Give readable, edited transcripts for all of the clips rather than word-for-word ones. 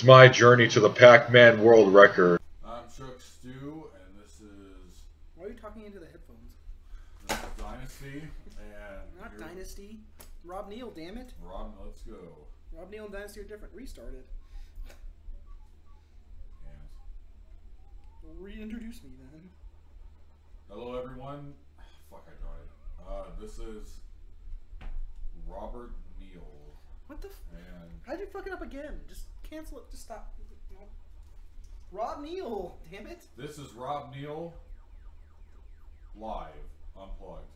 my journey to the Pac-Man world record. I'm Chuck Stew, and this is... Why are you talking into the headphones? This is Dynasty, and... Not Dynasty. Rob Neal, damn it. Rob, let's go. Rob Neal and Dynasty are different. Restart it. And... Reintroduce me then. Hello, everyone. Fuck, I got it. This is... Robert Neal. What the And... How'd you fuck it up again? Just cancel it. Just stop. No. Rob Neal, damn it. This is Rob Neal, live, unplugged.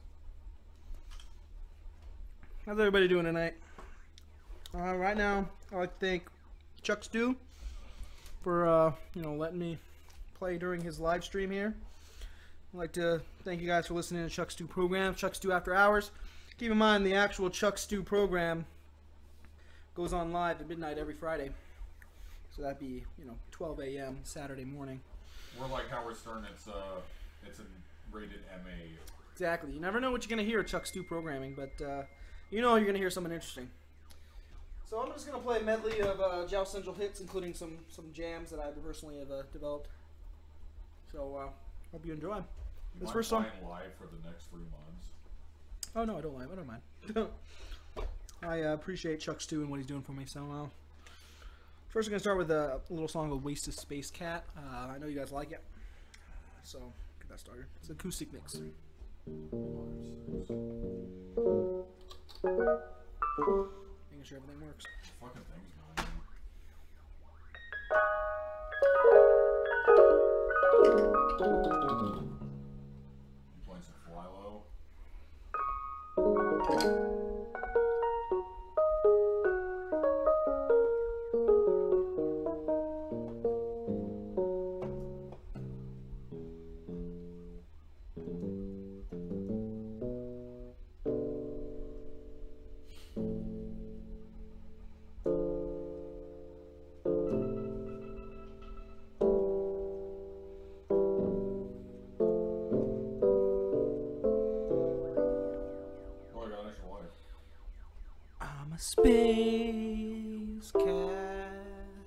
How's everybody doing tonight? Right now, I'd like to thank Chuck Stew for letting me play during his live stream here. I'd like to thank you guys for listening to Chuck Stew program, Chuck Stew After Hours. Keep in mind the actual Chuck Stew program goes on live at midnight every Friday. So that'd be 12 a.m. Saturday morning. We're like Howard Stern. It's a rated MA. Exactly. You never know what you're gonna hear at Chuck Stew programming, but you know you're gonna hear something interesting. So I'm just gonna play a medley of Joust Central hits, including some jams that I personally have developed. So hope you enjoy. This first song. Live for the next 3 months. Oh no, I don't mind. I don't mind. I appreciate Chuck Stew and what he's doing for me. So first, we're gonna start with a little song called "Wasted Space Cat." I know you guys like it, so get that started. It's an acoustic mix. 5, 6. Making sure everything works. Fucking thing's going. I'm playing some Fly Low. Space cat,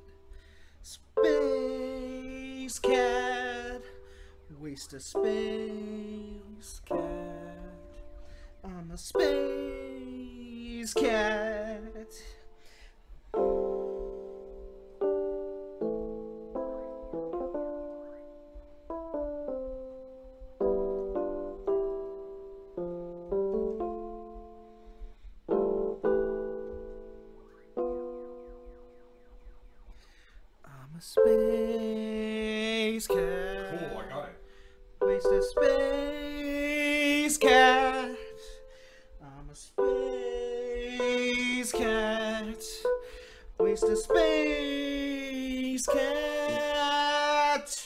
space cat, waste a space cat. I'm a space cat. Space cat. Cool, I got it. Waste a space cat. I'm a space cat. Waste a space cat.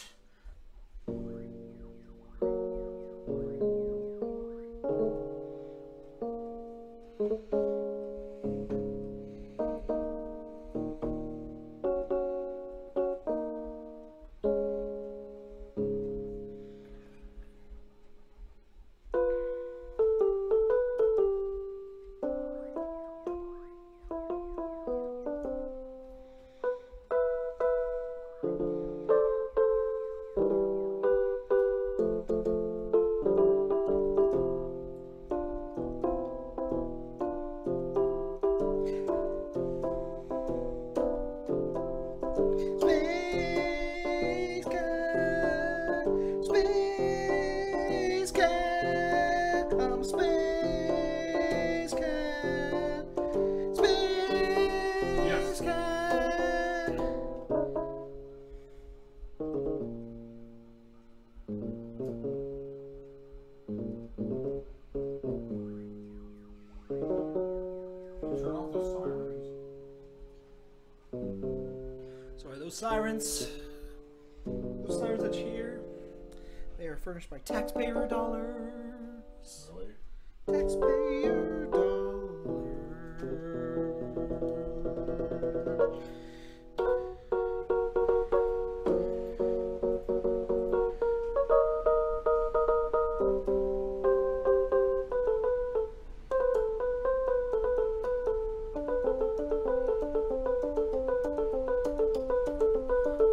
Sirens that you hear, they are furnished by taxpayer dollars. Really? Taxpayer dollars.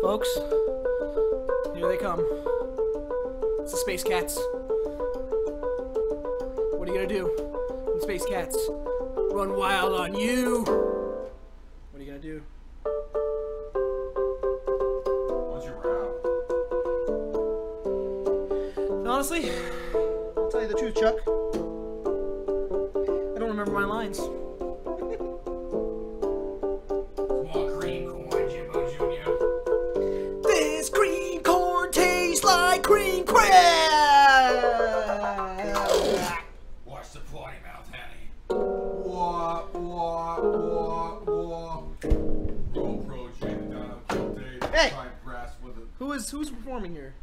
Folks, here they come. It's the Space Cats. What are you gonna do when Space Cats run wild on you? What are you gonna do? What's your rap? Honestly, I'll tell you the truth, Chuck. I don't remember my lines. Small cream corn, Jimbo Jr. This green corn tastes like green crab. Watch the potty mouth, honey. Wah. Roll pro, Jane, down, kill Dave. Hey! Try and grasp with it. Who's performing here?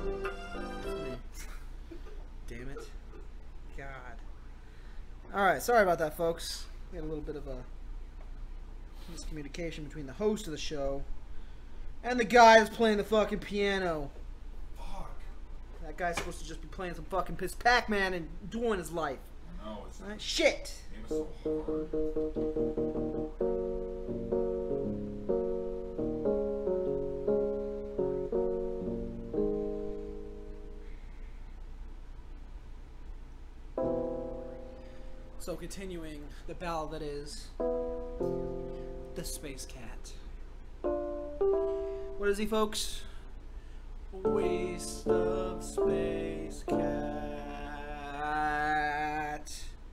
Damn it. God. Alright, sorry about that, folks. We had a little bit of a miscommunication between the host of the show and the guy that's playing the fucking piano. Fuck. That guy's supposed to just be playing some fucking piss Pac-Man and doing his life. No, it's Right? Shit! game is so hard. So continuing the ballad that is the Space Cat. What is he, folks? A waste of Space Cat.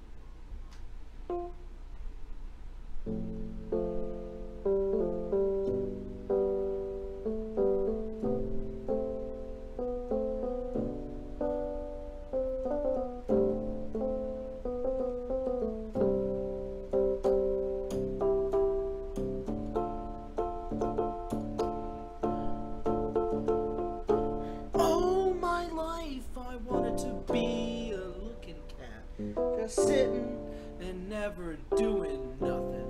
All my life I wanted to be a looking cat, just sitting and never doing nothing.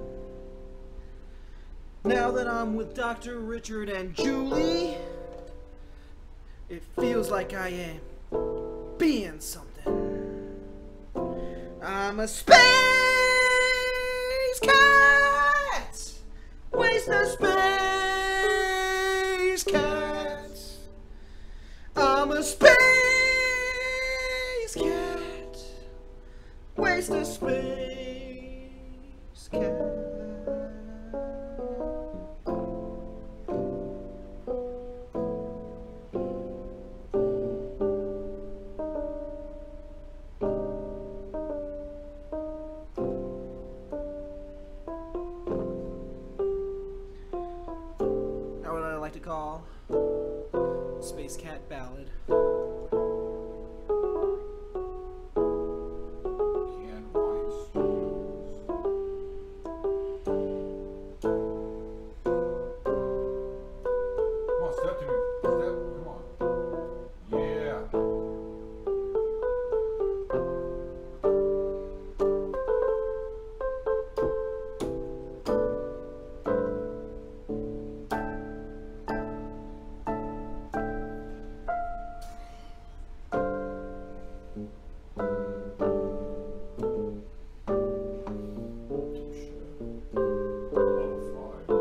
Now that I'm with Dr. Richard and Julie, it feels like I am being something. I'm a space cat, waste of space cat. I'm a space cat, waste of space cat. Now what I like to call Space Cat Ballad. Canned wine stews. Come on, step to me. Step. Come on. Yeah. Level 5.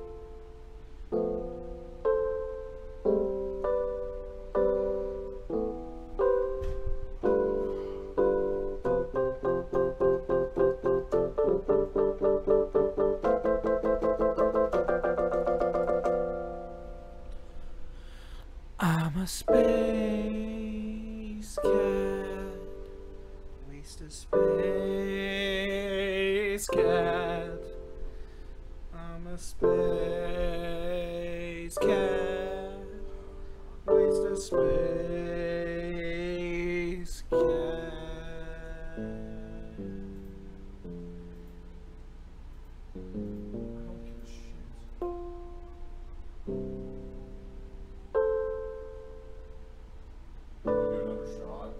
I'm a space cat, waste of space cat. I'm a space cat, waste of space cat. I don't give a shit. Do another shot.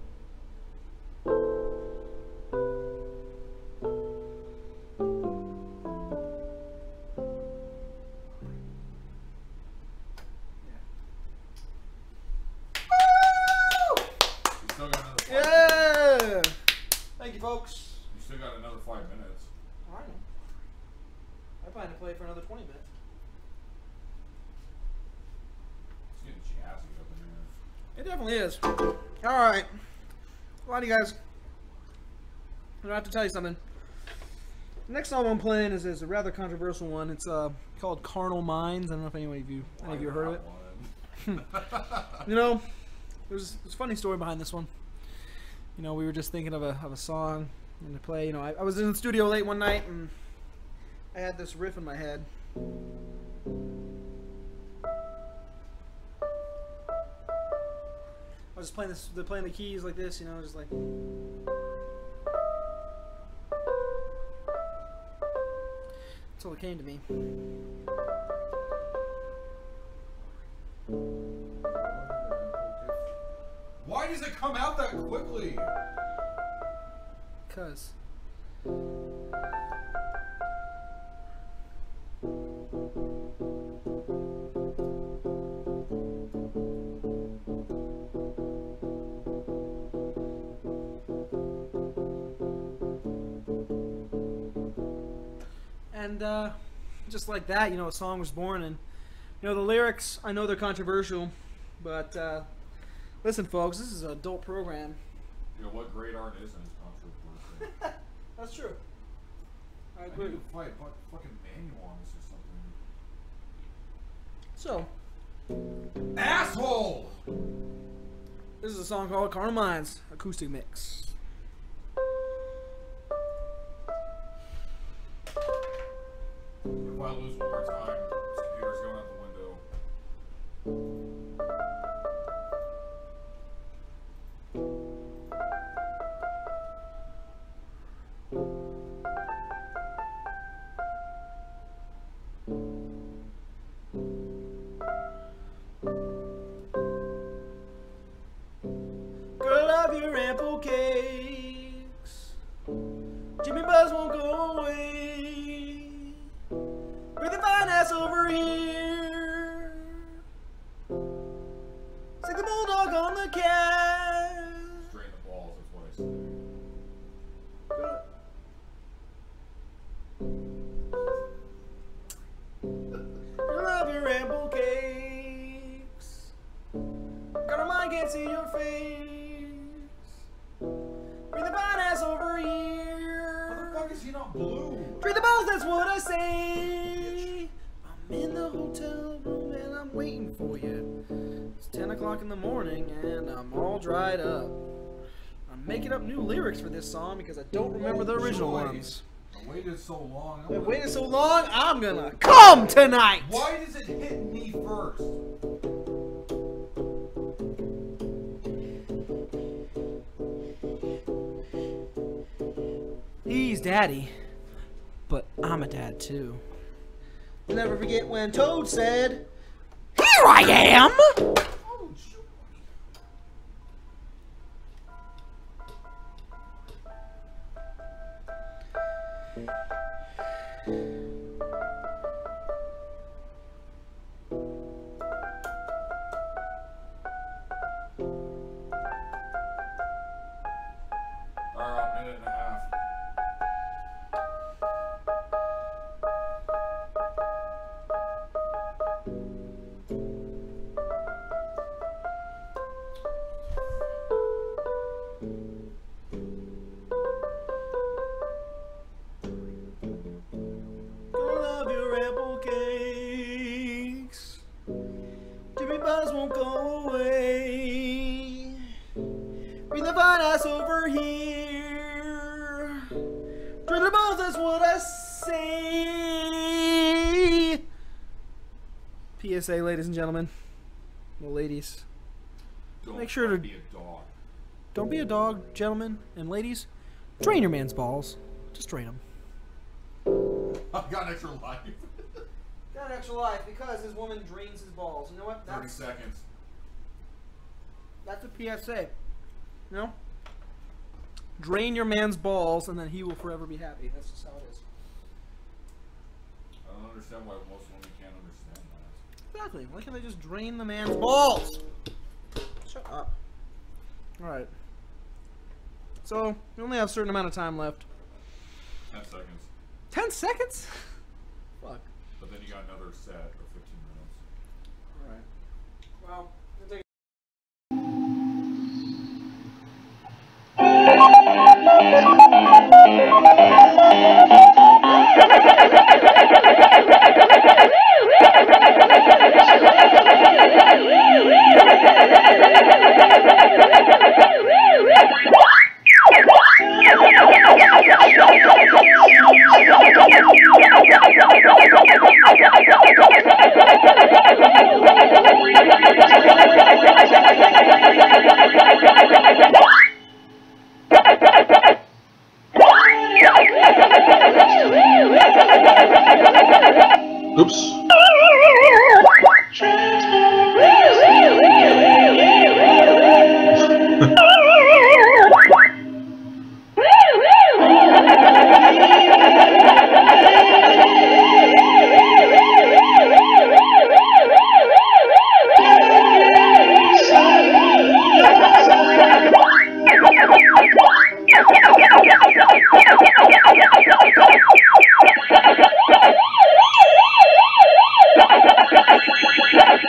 You still got another 5 Yeah! Thank you, folks. You still got another 5 minutes. I know. I plan to play for another 20 minutes. definitely is. Alright. A lot of you guys, I have to tell you something. The next song I'm playing is a rather controversial one. It's called Carnal Minds. I don't know if any of you heard of it. You know, there's a funny story behind this one. You know, we were just thinking of a song and to play. You know, I was in the studio late one night and I had this riff in my head. I was just playing the keys like this, you know, just like. That's all that came to me. Why does it come out that quickly? Cuz. And just like that, you know, a song was born. And you know, the lyrics, I know they're controversial, but listen, folks, this is an adult program. You know what great art isn't controversial. That's true. I I agree. need to find a fucking manual on this or something. So, Asshole! this is a song called Carnal Minds, acoustic mix. If I lose one more time, this computer's going out the window. Girl, love your ample cakes. Jimmy Buzz won't go away. Bring the fine ass over here. Stick the bulldog on the cat. Drain the balls, that's what I said. Girl, love your ample cakes. Got a mind, can't see your face. Bring the fine ass over here. How the fuck is he not blue? Treat the balls, that's what I say. I'm in the hotel room and I'm waiting for you. It's 10 o'clock in the morning and I'm all dried up. I'm making up new lyrics for this song because I don't remember the original ones. I waited so long. I waited so long, I'm gonna come tonight! Why does it hit me first? He's daddy, but I'm a dad too. You'll never forget when Toad said, "Here I am!" Oh, shoot. Alright, a minute and a half. Girl, love your apple cakes. Jimmy Buzz won't go away. Bring the fine ass over here. Drink the balls, that's what I say. PSA, ladies and gentlemen. Well, ladies. Don't Make sure to- be a dog. Don't be a dog, gentlemen and ladies. Drain your man's balls. Just drain them. I've got an extra life. Got an extra life because his woman drains his balls. You know what? 30 seconds. That's a PSA. You know? Drain your man's balls and then he will forever be happy. That's just how it is. I don't understand why most women can't understand that. Exactly. Why can't they just drain the man's balls? Shut up. Alright. So, we only have a certain amount of time left. 10 seconds. 10 seconds? Fuck. But then you got another set of 15 minutes. Alright. Well, I'll take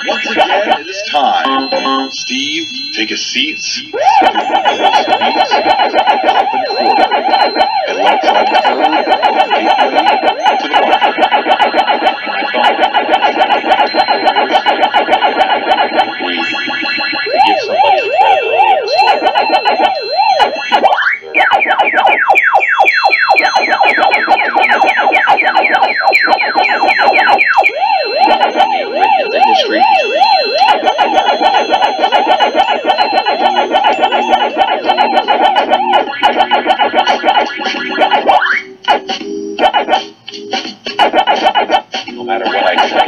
Once again, it is time. Steve, take a seat. And let's have the third gateway to the market. We give somebody the credibility of the story. No matter what I say,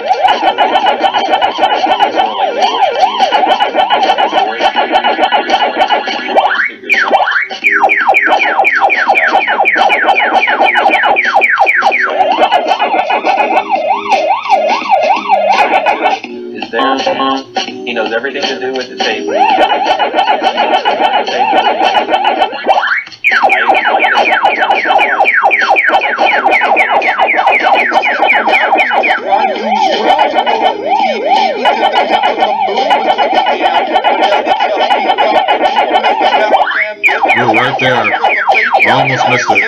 is there. He knows everything to do with the table. You're right there. I almost missed it.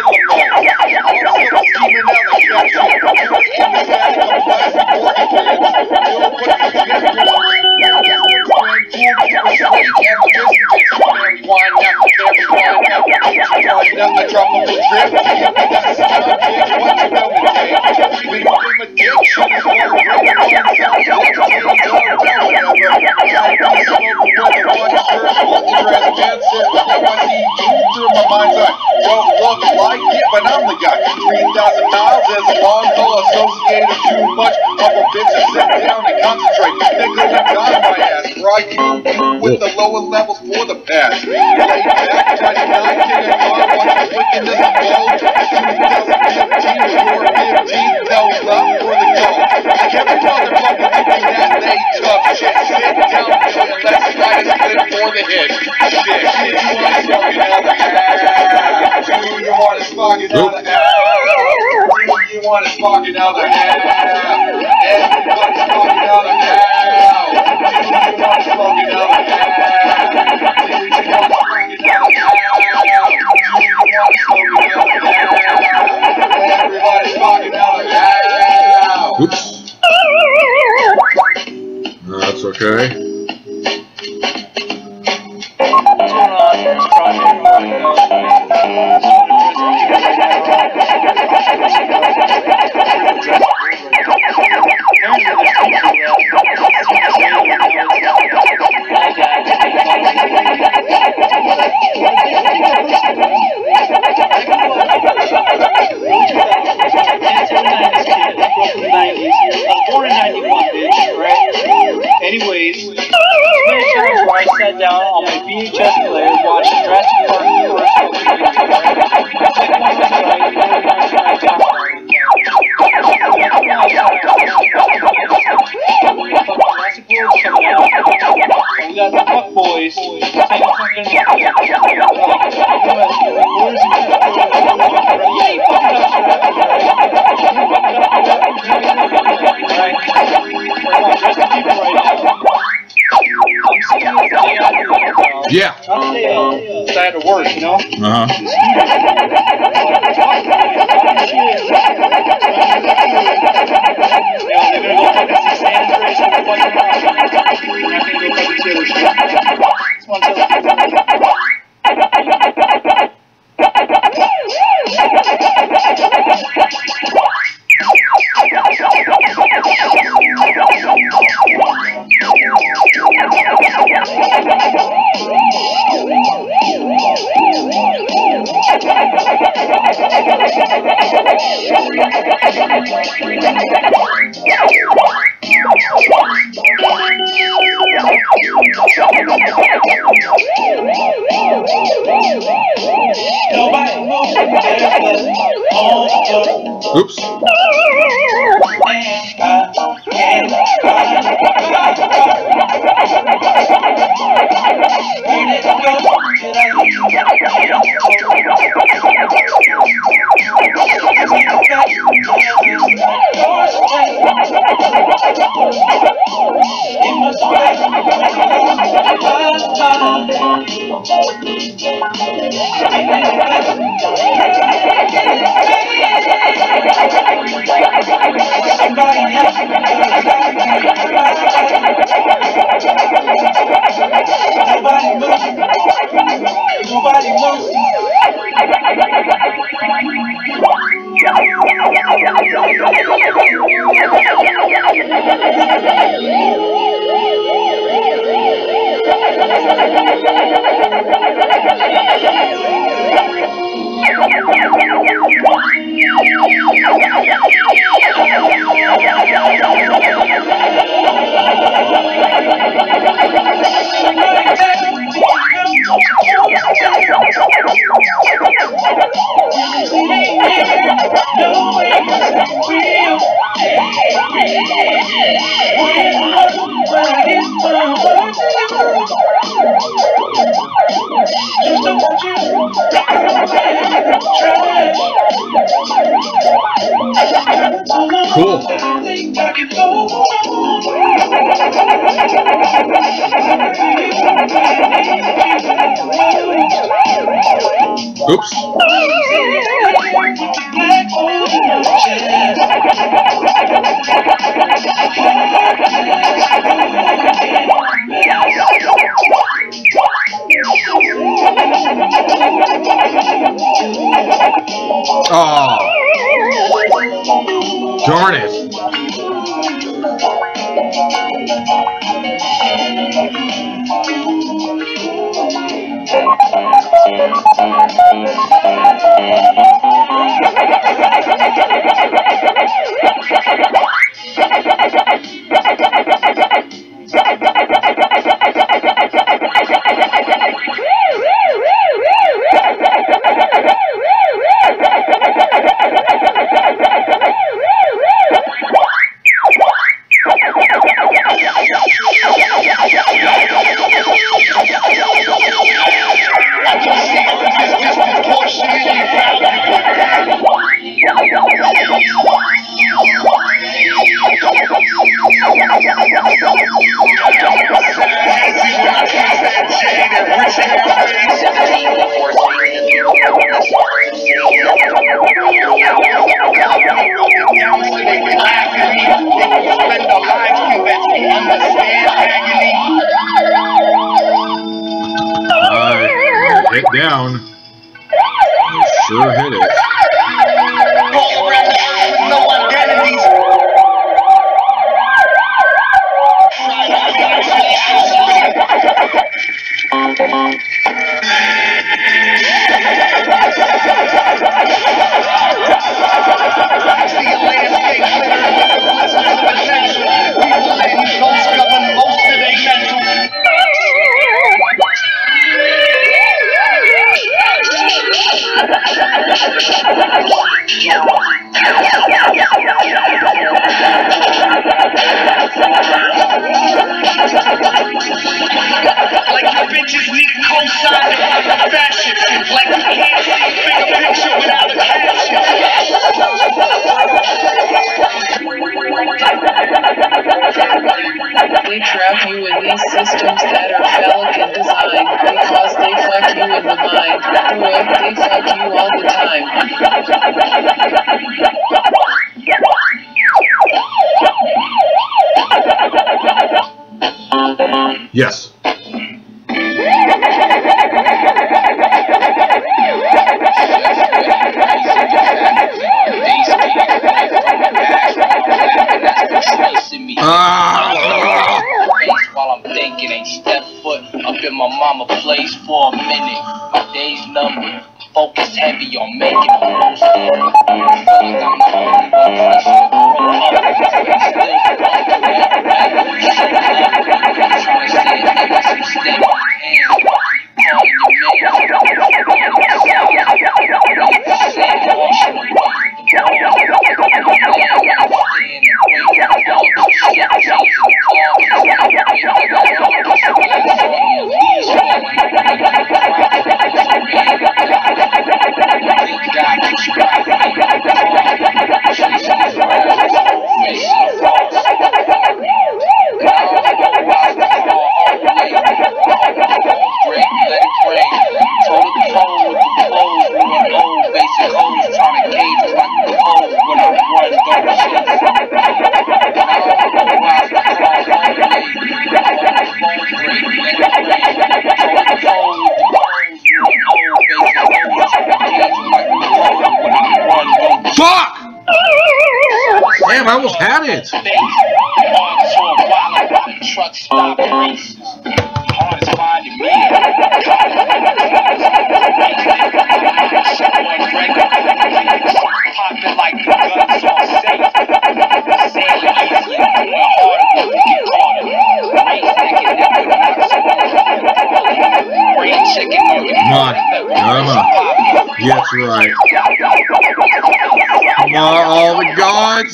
But I'm the guy. 3,000 miles is a long haul associated too much of a bitch to sit down and concentrate. Nickel and dime my ass, right? With the lower levels for the past. Lay back, try to not get a car while you're flicking this ball. 2015 was your 15th, no love for the goal. Every motherfucker thinking that they tough shit. Sit down, and let's try to split for the hit. Shit, you want to smoke another ass? You want to smoke another ass? You want to smoke another ass? Everybody's smoking another ass. You want to smoke another ass? Everybody's smoking another ass. Oops. No, that's okay. Anyways, many times where I sat down on my VHS player watching Jurassic Park we got the Fuck Boys. Yeah. Side of work, you know? Uh-huh. They're gonna go talk to San Andreas and we're not gonna go talk to Taylor Swift. This one's Oops. in Oops. Oh. Darn it. Hit down. You sure hit it. Roll around the earth with no identities. See a landscape glittering with the blisters of potential. People letting ghosts govern most of their mental. Like the bitches need a cosign to run the fashion. Like you can't see a bigger picture without a caption. They trap you in these systems that are phallic in design because they fuck you in the mind. Boy, they fuck you all the time. Yes. While I'm thinking, ain't step foot up in my mama place for a minute. My day's numbered, focus heavy on making the most of it. I feel like I'm the only one pressing the Fuck! Damn, I almost had it. Truck stop races. Hard as finding me. Popping like the guns on safe. Saying easily, more harder when we get caught. Race thinking that we're not so real chicken on your Come on. Come on. Yes, right. Come on, all the gods.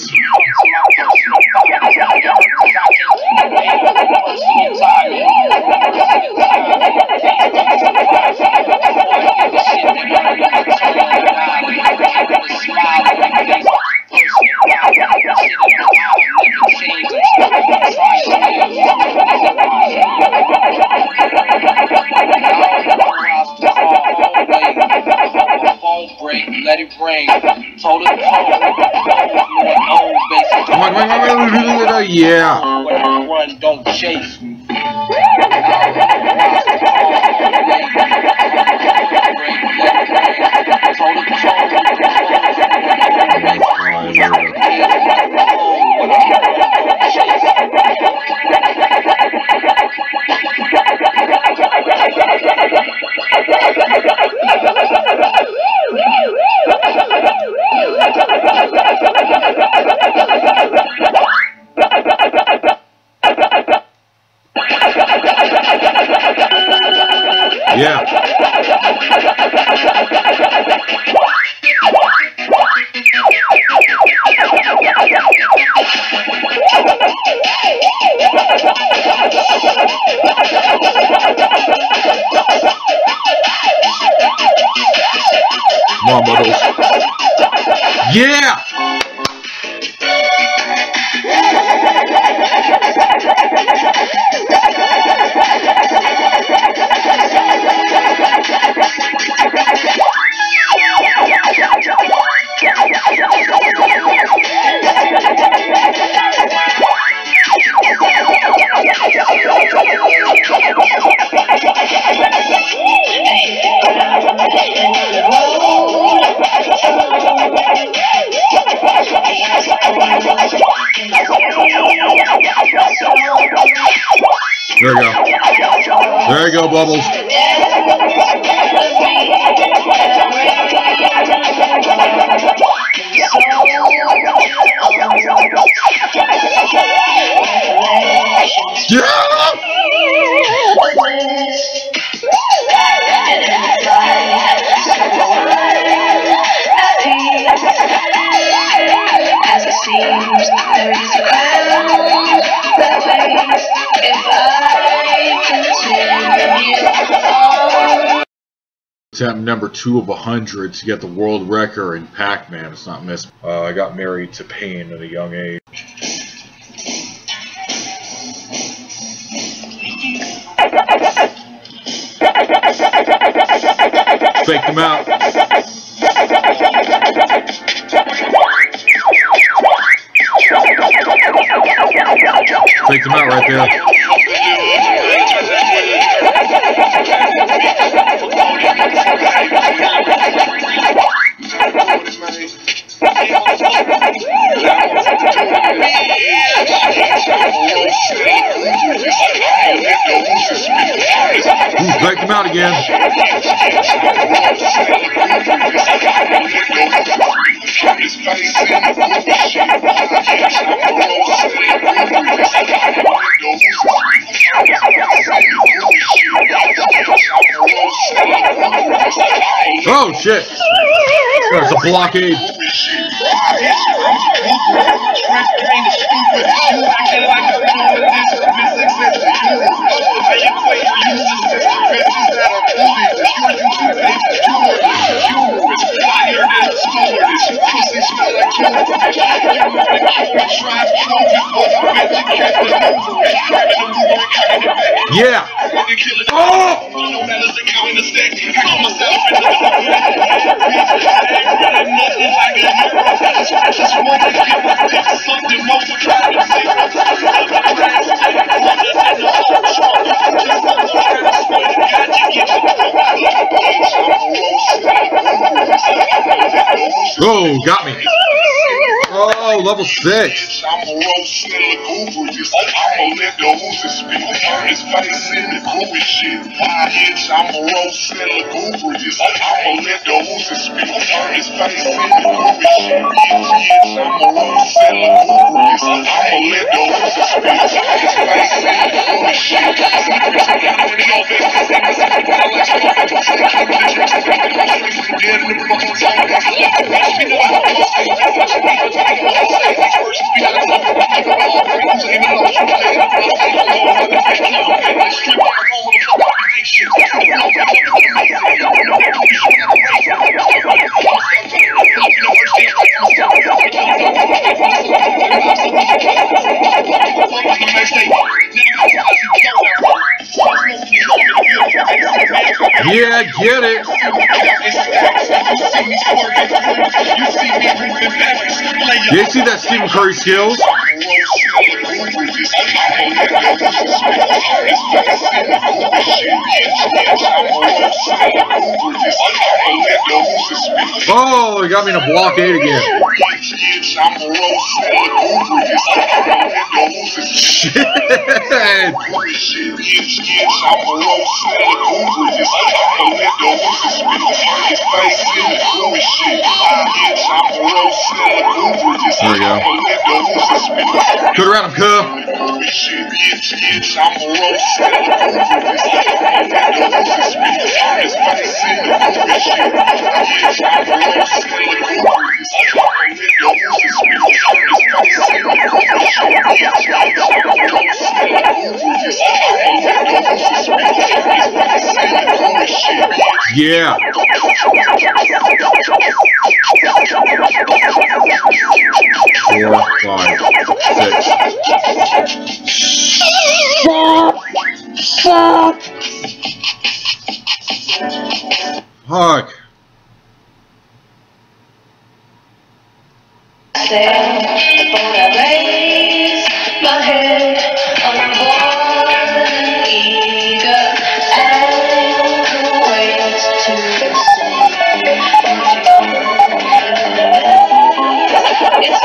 brain. Told it old basic. Yeah. When I run, don't chase me. Yeah. Come on, Bubbles. Yeah! There you go. There you go, Bubbles. Yeah! As it seems, there is a crown that waits if I continue on. Attempt number 2 of 100 to get the world record in Pac-Man. It's not missed. I got married to pain at a young age. Faked him out. Faked him out right there. Ooh, faked him out again. Oh shit! There's a blockade. Yeah. Oh! Oh, got me. Oh, level 6. I'm a roast in the lugubrious. I'ma let the oozes speak. Turn his face in the groovy shit. Why itch? I'm a roast in the lugubrious. I'ma let the oozes speak. Turn his face in the groovy shit. Itch, I'm a roast in the lugubrious. I'ma let the oozes speak. Turn his face in the groovy shit. Yeah, get it. You see that Stephen Curry skills? Oh, he got me in a blockade again. Shit! There we go. Good around him, Cub. Yeah. 4, 5, 6. Fuck. My head on board, eager and waits to sing. It's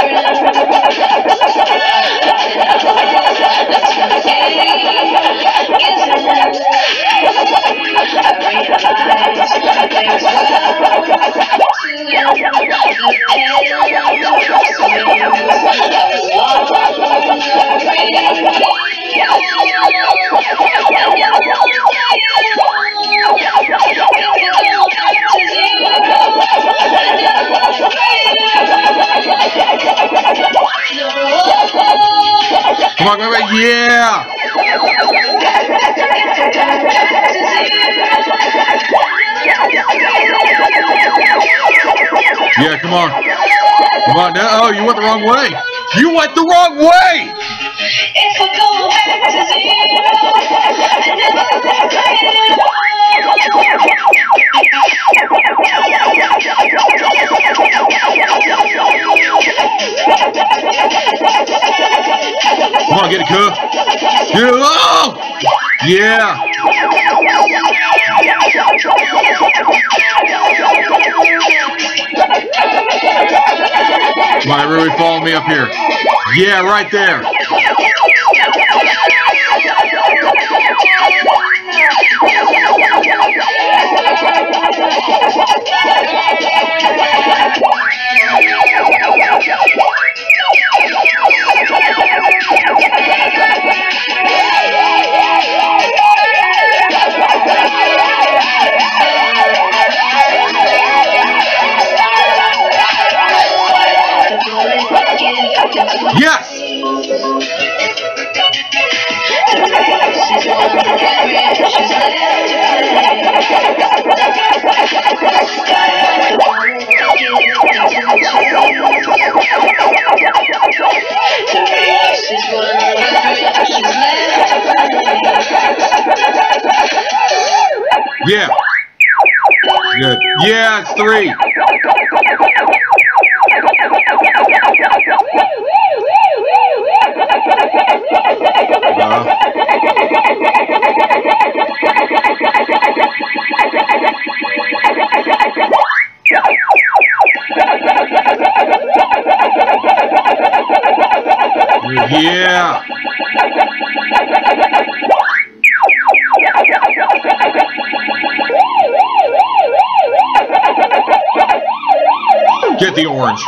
Come on, yeah! Yeah, come on. Come on now. Oh, you went the wrong way. You went the wrong way! If I go back to zero, I never Come on, get it, Cub. Get it. Oh! Yeah! Come on, everybody follow me up here. Yeah, right there. Yes! Yeah. Good. Yeah, it's 3. Yeah. Get the orange.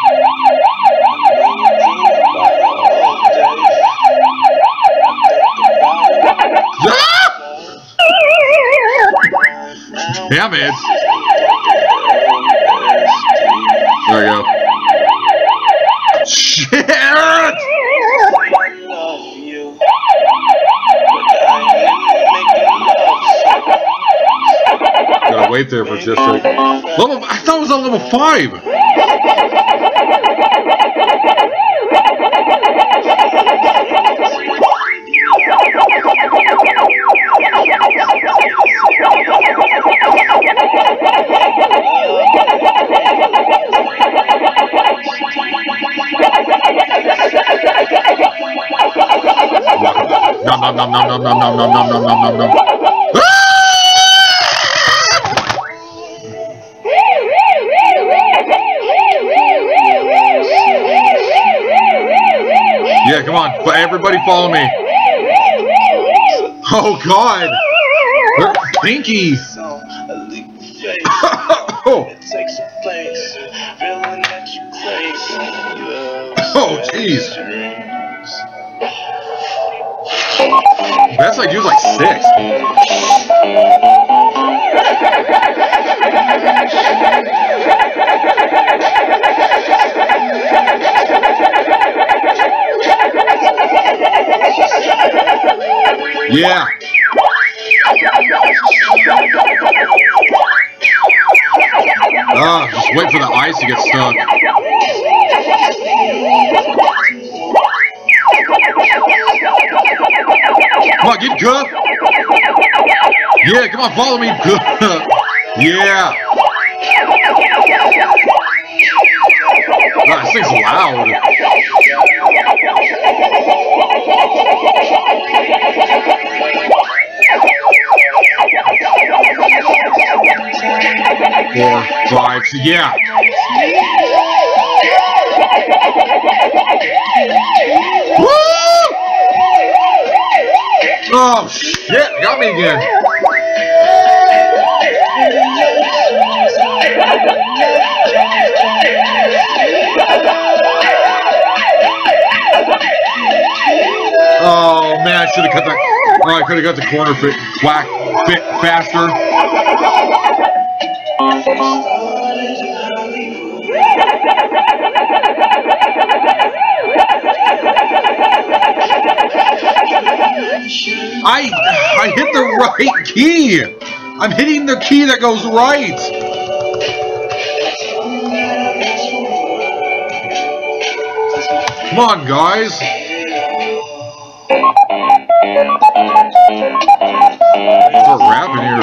Damn it. There we go. Shit! Gotta wait there for just a second. I thought it was on level 5. nom nom nom nom nom nom nom nom nom nom nom. Yeah, come on. Everybody follow me. Oh, God. Pinky. Oh, jeez. Best I do is like 6. Yeah. Just wait for the ice to get stuck. Come on, get good. Yeah, come on, follow me. Good. Yeah. God, this thing's loud. Four, 5, yeah. Woo! Oh shit, got me again. Oh man, I should have cut that. Oh, I could have got the corner bit faster. I hit the right key. I'm hitting the key that goes right. Come on, guys. Start rapping here.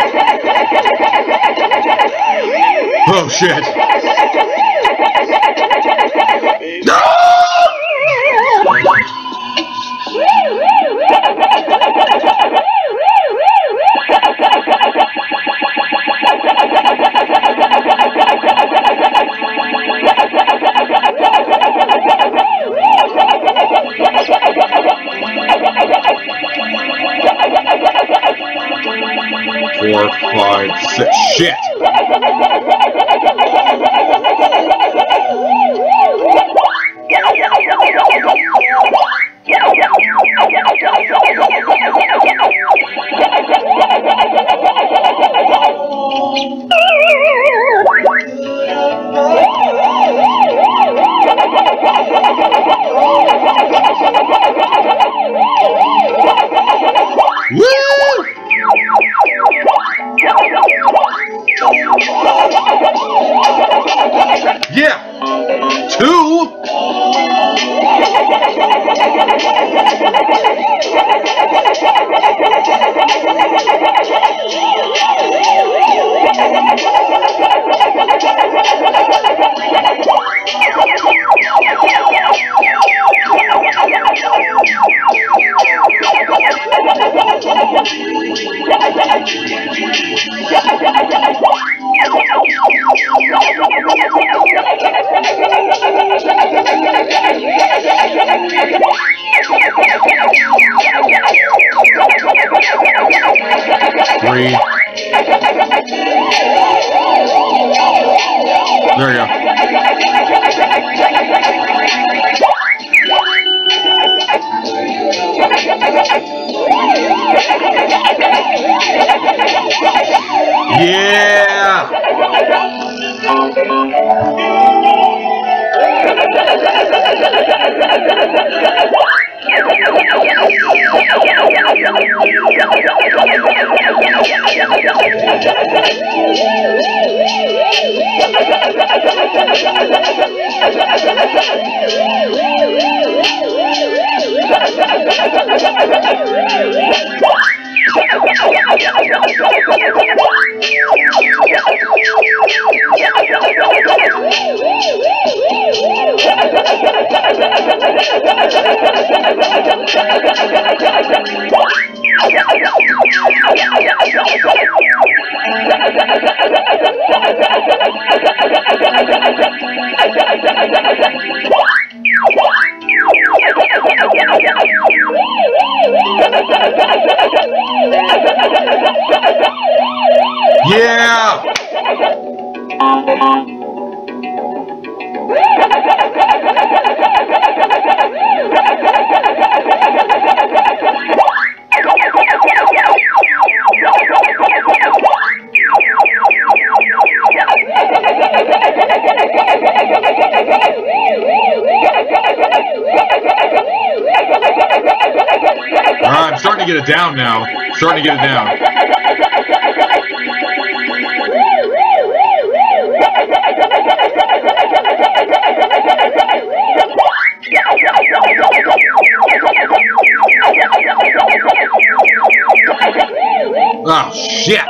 Oh shit. No! Four, 5, 6. Shit. Yeah! 2! Three. There you go. Yeah! Yeah! Alright, I'm starting to get it down now. Starting to get it down. Oh shit!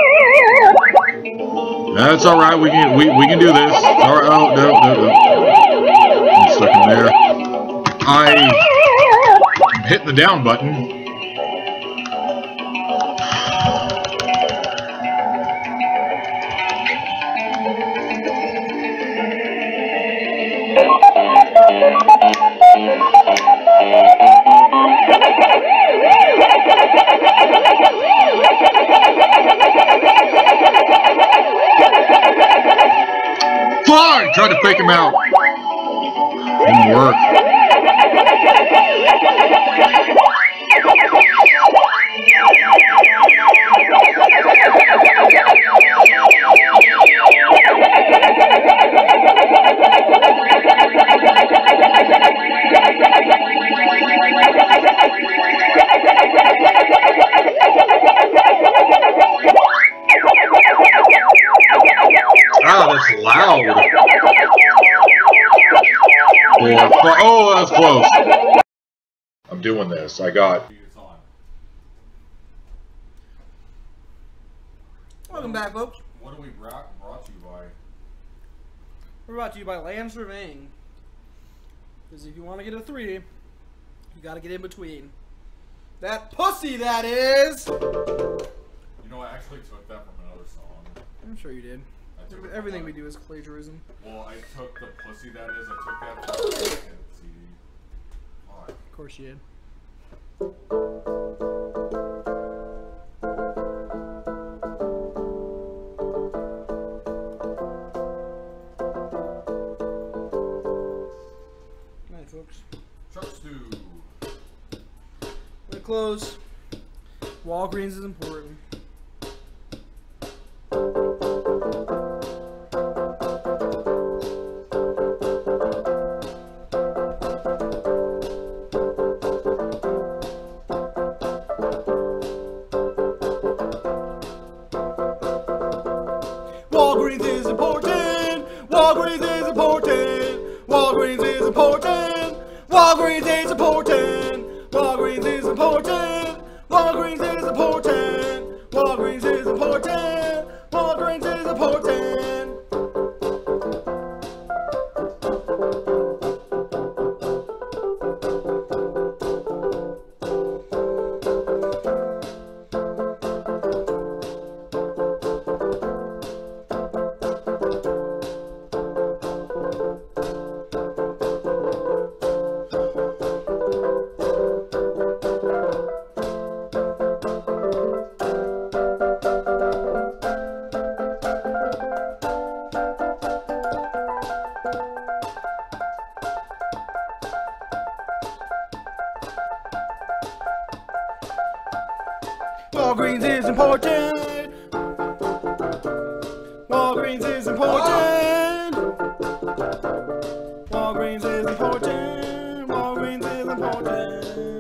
That's all right. We can do this. All right. Oh no. I'm stuck in there. I'm hitting the down button. Fine! Try to fake him out. Didn't work. Oh, that's loud. Oh, that's close. I'm doing this. I got. Welcome back, folks. What are we brought to you by? We're brought to you by Land Surveying. Because if you want to get a 3, you got to get in between. That pussy, that is! You know, I actually took that from another song. I'm sure you did. Everything we do is plagiarism. Well, I took the pussy, that is. I took that from the second CD. Why? Of course you did. Alright, folks. Truck stew. We're close. Walgreens is important. Walgreens is important. Walgreens is important. Walgreens is important. Walgreens is important. Walgreens is important. Walgreens is important. Walgreens is important. Walgreens is important. Walgreens is important. Walgreens is important. Walgreens is important. Walgreens is important.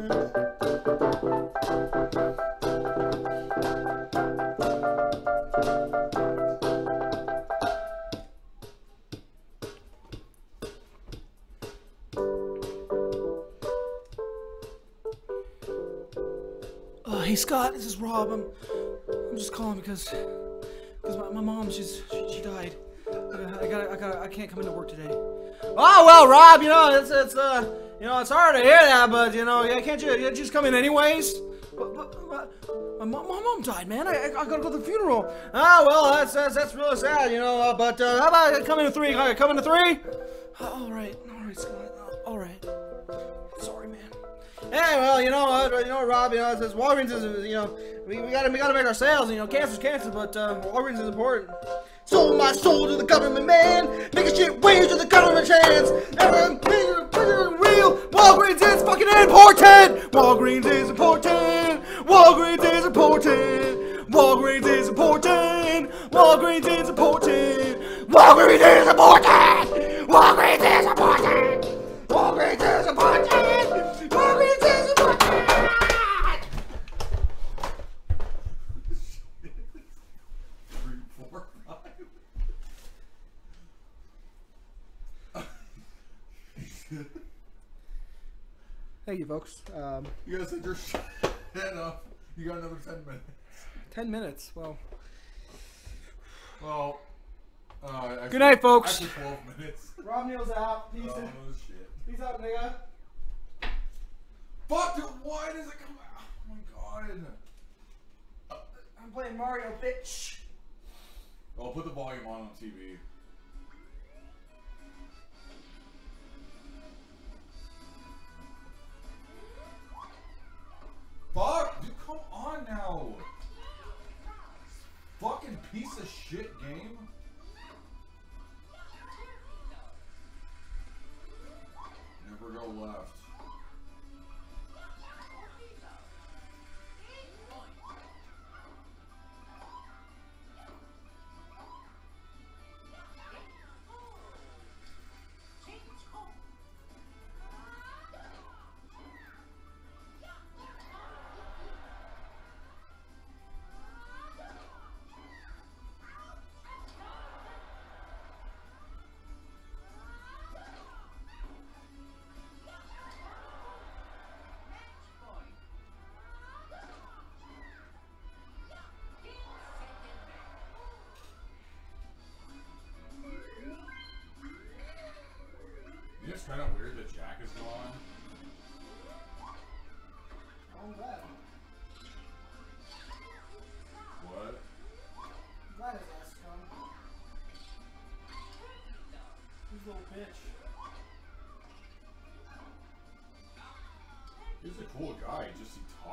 Hey Scott, this is Rob. I'm just calling because my mom she died. I can't come into work today. Oh well, Rob, you know it's hard to hear that, but you know, yeah, can't you just come in anyways? My mom died, man. I gotta go to the funeral. Oh well, that's really sad, you know. But how about I come in at 3? Can I come in at 3? All right, Scott. All right. Sorry, man. Hey, well, you know what, Rob, it says Walgreens is, we gotta make our sales, cancer's cancer, but Walgreens is important. Sold my soul to the government, man, making shit wage to the government chance. Never real, Walgreens is fucking important. Walgreens is important. Walgreens is important. Walgreens is important. Walgreens is important. Walgreens is important. Walgreens is important. Walgreens is important. Walgreens is important. Thank you, folks. You guys set your shit up. You got another 10 minutes. 10 minutes. Well. Well. Good night, folks. Actually 12 minutes. Rob Neal's out. Peace. Oh shit. Peace out, nigga. Fuck, dude, why does it come out? Oh my god. I'm playing Mario, bitch. I'll put the volume on TV. Fuck, dude, come on now. Fucking piece of shit game. Never go left. It's kind of weird that Jack is gone. I'm glad. What? I'm glad his ass is gone. He's a little bitch. He's a cool guy, just he